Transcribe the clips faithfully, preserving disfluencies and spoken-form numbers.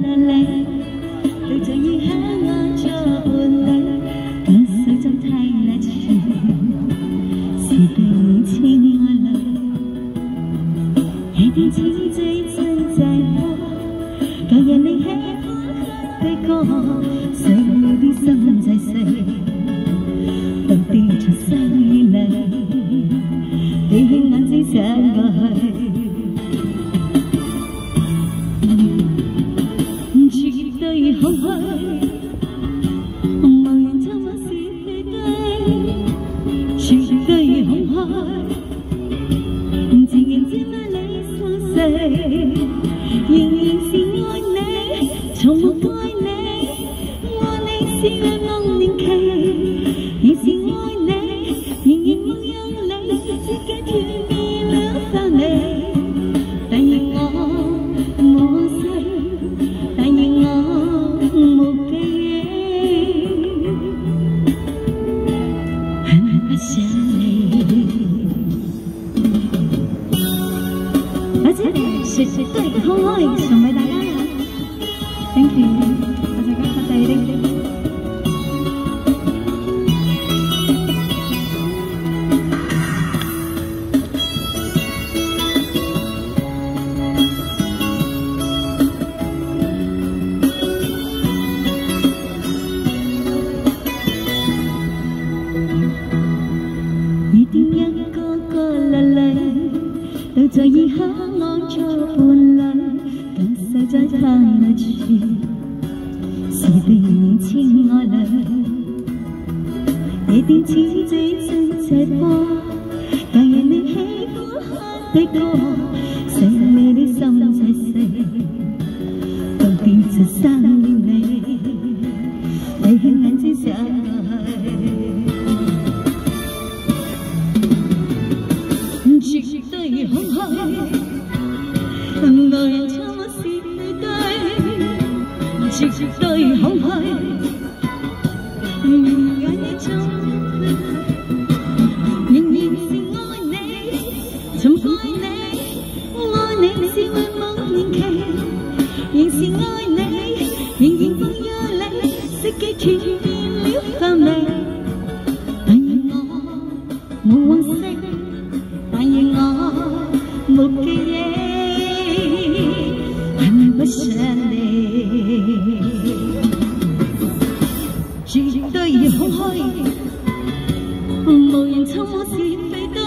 lệ từ trời như hát ngó cho buồn lệ ở sâu trong thay là chỉ si tình chính hoa lời hay đi chỉ dây chân dài hoa cả nhà này hết cây cỏ xây đi sông dài xây đầu tiên cho sang như lời tiếng ngắn dĩ dàng gọi chỉ tới không hơi mà yên trong mắt xí tới đây chỉ tới không hơi chỉ yên chỉ mà lấy xuống dây nhưng yên xin ngồi này trong một ngôi này ngôi này xin ngồi mong ninh kề yên xin ngồi này nhưng yên mong yêu lấy sẽ kết thúc đi lỡ xa này tại nhìn ngó mùa say tại nhìn ngó một cây hắn bắt xa này而且是是對開送俾大家啦 ，thank you， 大家感謝你。一定一個個落嚟，到在以後我做伴侶，更世再太來處，是定情愛侶，一定似這真這波，但願你喜歡的歌，使你的心在死，到底就生了你，你眼睛想絕對空虛，無人참아是對對，絕對空虛，明眼一種，仍然是愛你，從愛你，愛你是愛夢年期，仍是愛你，仍然放於你，識記住變了範圍，但願我冇往昔。但願我沒記憶，恨不上你，絕對空虛，無人參我是非對，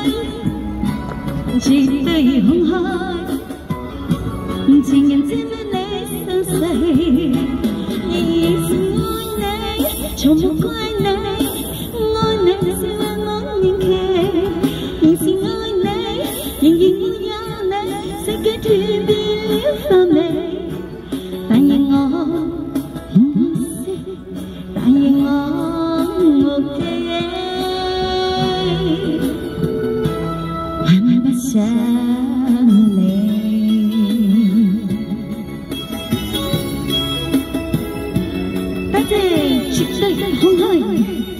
絕對空虛，情人知咩你相死，仍然是愛你，從沒怪你，愛你是愛我年期，仍是愛。仍然沒有你，世界斷變了範圍。但願我唔識，但願我沒記憶，恨不上你。多謝絕對空虛。